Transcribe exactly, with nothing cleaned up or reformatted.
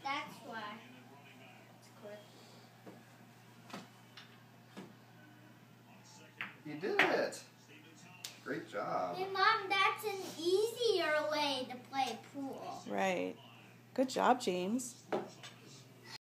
That's why. You did it. Great job. Hey, Mom, that's an easier way to play pool. Right. Good job, James.